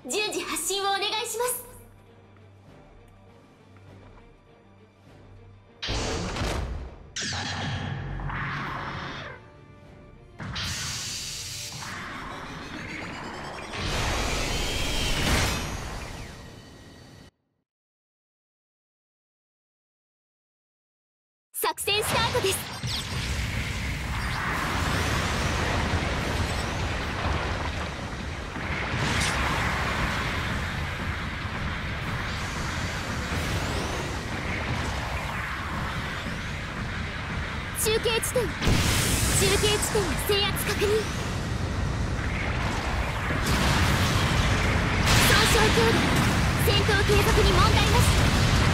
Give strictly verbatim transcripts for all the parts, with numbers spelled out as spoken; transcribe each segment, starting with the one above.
順次発信をお願いします。作戦スタートです。中継地点中継地点の制圧確認。損傷距離戦闘継続に問題なし。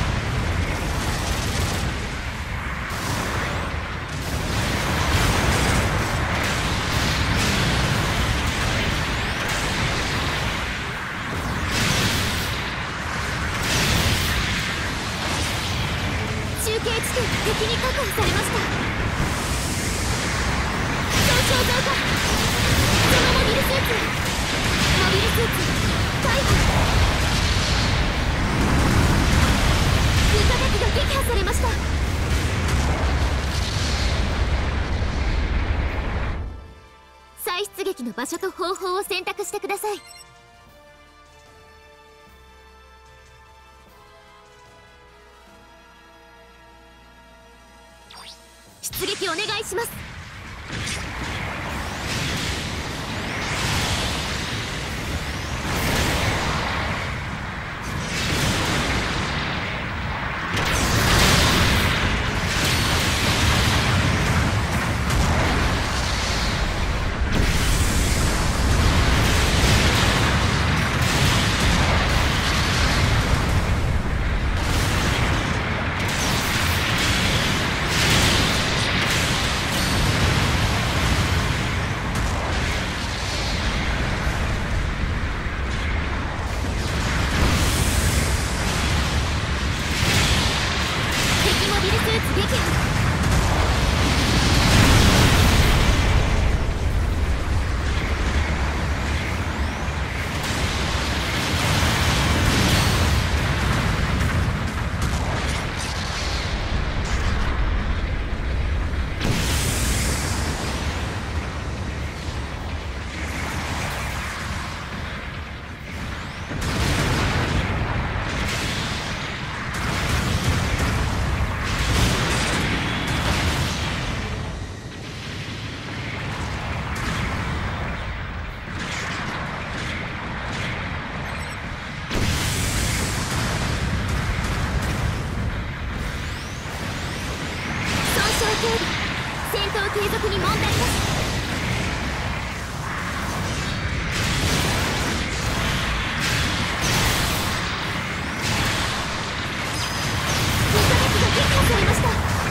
中継地点が敵に確保されました。損傷増加。そのモビルスーツモビルスーツ逮捕。味方機が撃破されました。再出撃の場所と方法を選択してください。出撃お願いします。戦闘継続に問題なし。味方機が撃破されました。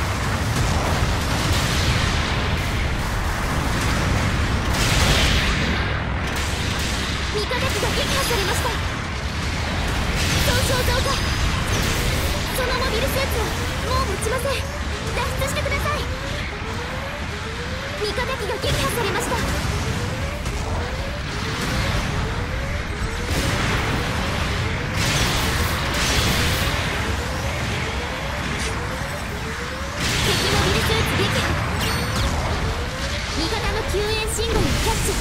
味方機が撃破されました。損傷増加。そのモビルスーツはもう持ちません。脱出してください。味方機が撃破されました。敵モビルスーツ撃破。味方の救援信号をキャッチ。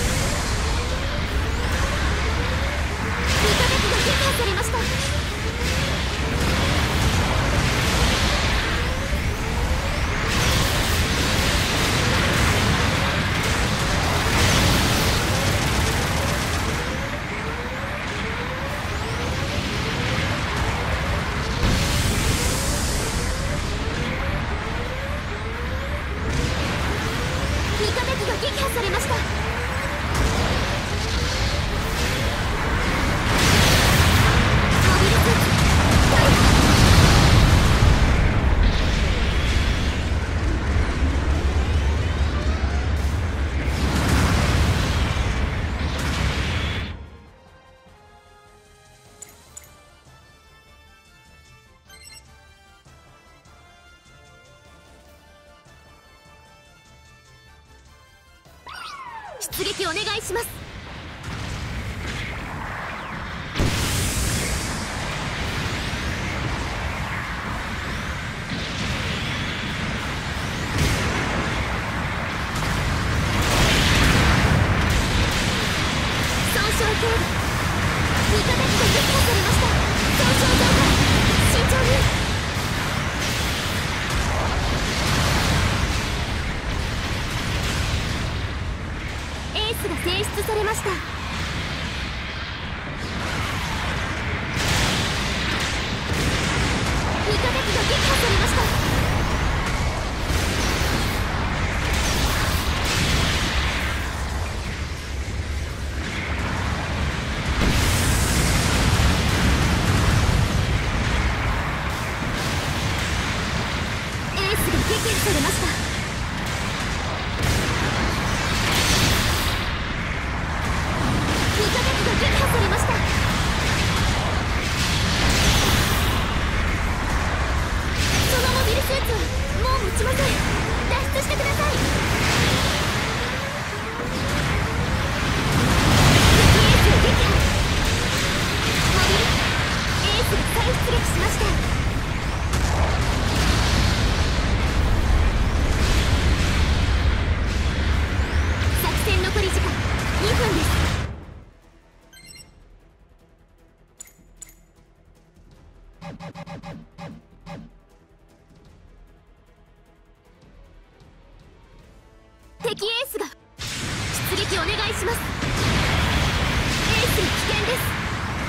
味方機が撃破されました。撃破されました。モビルスーツ逮捕。出撃お願いします。 傷警備、味方機が撃破されました。損傷増加、慎重に。エースが選出されました。味方機が撃破されました。撃破されました。味方機が撃破されました。そのモビルスーツはもう持ちません。脱出してください。敵エースを撃破。モビルエースが再出撃しました。残り時間にふんです。敵エースが出撃お願いします。エースに危険です。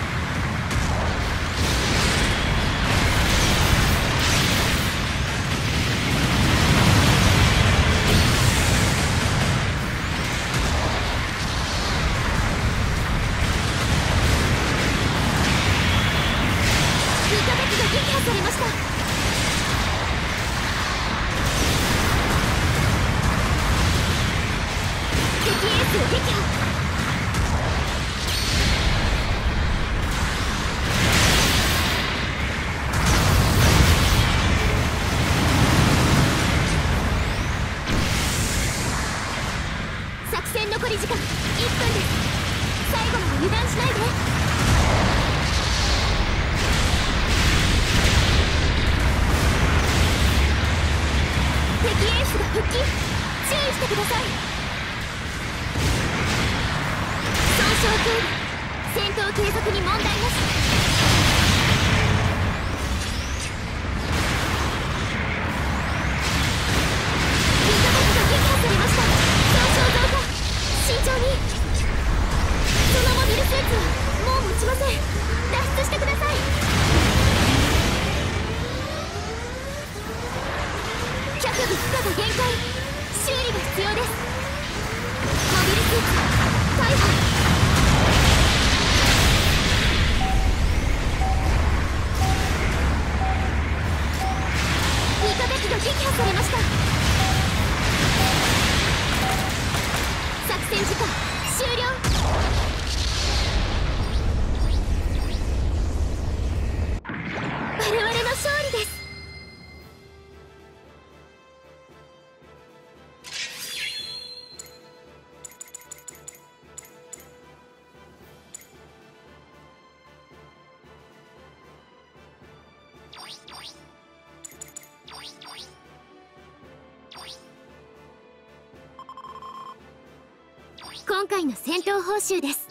撃破されました。敵エースを撃破。作戦残り時間いっぷんです。最後まで油断しないで。敵エースが復帰、注意してください。損傷警備、戦闘継続に問題なし。味方機が撃破されました。損傷増加、慎重に。そのモビルスーツはもう持ちません。脱出してください。脚部負荷が限界、修理が必要です。モビルスーツ逮捕。味方機が撃破されました。作戦時間終了。我々の勝利です。今回の戦闘報酬です。